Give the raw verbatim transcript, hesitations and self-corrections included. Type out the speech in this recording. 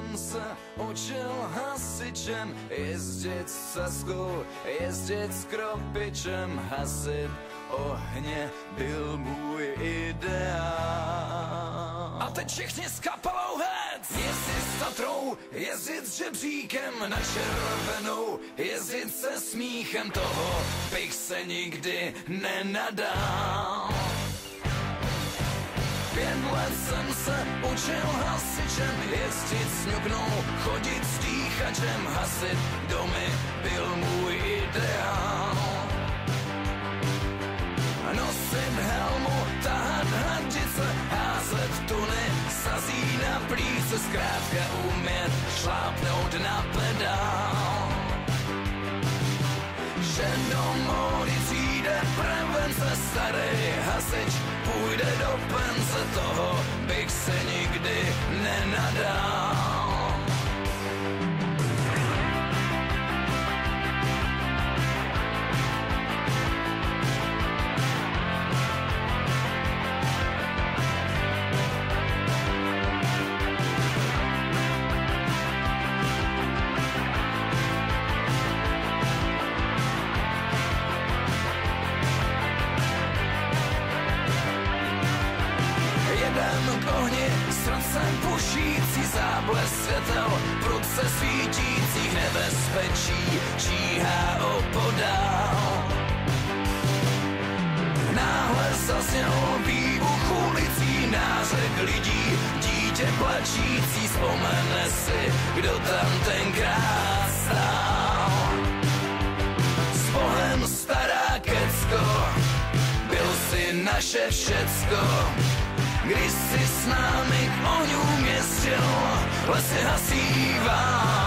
jsem se učil hasičem, jezdit s saskou, jezdit s kropičem, hasit ohně byl můj ideál. A teď všichni s kapelou hec! Jezdit s Tatrou, jezdit s žebříkem na červenou, jezdit se smíchem, toho bych se nikdy nenadal. Pět let jsem se učil hasičem, jezdit s ňuknou, chodit s dýchačem, hasit domy byl můj ideál. Nosit helmu, tahat hadice, házet tuny, sazí na plíce, zkrátka umět šlápnout na pedál. Že do módy přijde prevence, starý hasič půjde do pence, toho bych se nikdy nenadal. Srdcem pušící záblesk světel, prudce svítících nebezpečí číhá opodál. Náhle zazněl výbuch ulicí, nářek lidí, dítě plačící, vzpomene si, kdo tam tenkrát stál. S Bohem stará kecko, byl si naše všecko, když si s námi k ohňům jezdil, lesy hasíval.